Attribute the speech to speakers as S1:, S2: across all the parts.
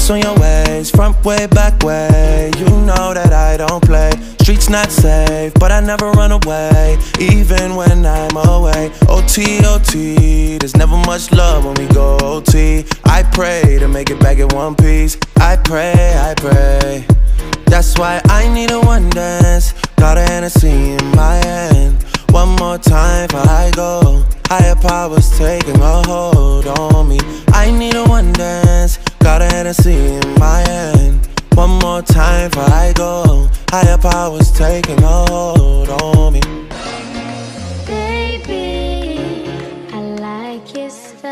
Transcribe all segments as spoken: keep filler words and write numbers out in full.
S1: ice on your waist, front way, back way. You know that I don't play. Streets not safe, but I never run away, even when I'm away. O T, O T, there's never much love when we go O T. I pray to make it back in one piece. I pray, I pray. That's why I need a one dance. Got a Hennessy in my hand. One more time before I go. Higher powers taking a hold on me. I need a one dance. Got a Hennessy in my hand. One more time before I go. Higher powers taking a hold on me.
S2: Baby, I like it so.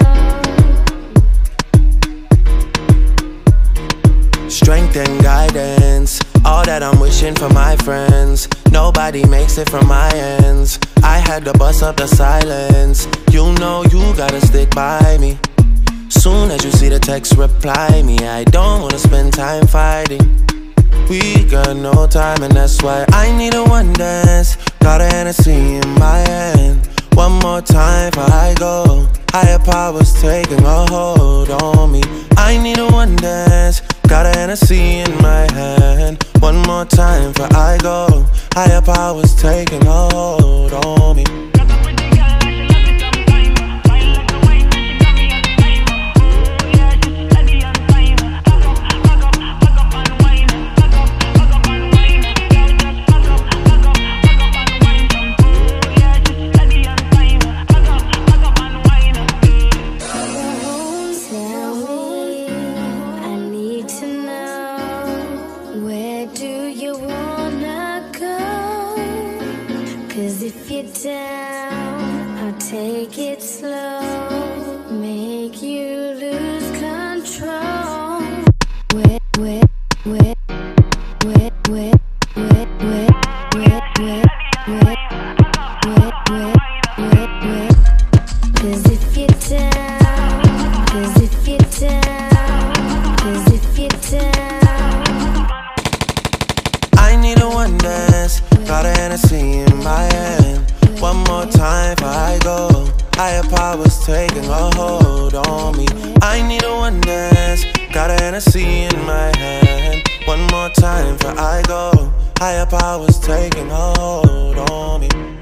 S1: Strength and guidance, all that I'm wishing for my friends. Nobody makes it from my ends. I had to bust up the silence. You know you gotta stick by me. Soon as you see the text, reply me. I don't wanna spend time fighting. We got no time, and that's why I need a one dance. Got a Hennessy in my hand. One more time before I go. Higher powers taking a hold on me. I need a one dance. Got a Hennessy in my hand. One more time before I go. Higher powers taking a hold on me.
S2: Cause if you're down, I'll take it slow, make you lose control. Wet, wet, wet, wet, wet, wet, wet, wet, wet, wet, wet, wet, wet, wet. Cause if you're down, cause if you're down, cause if you're down.
S1: I need a one dance. Got a Hennessy in my hand. One more time before I go. Higher powers taking a hold on me. I need a one dance. Got a Hennessy in my hand. One more time before I go. Higher powers taking a hold on me.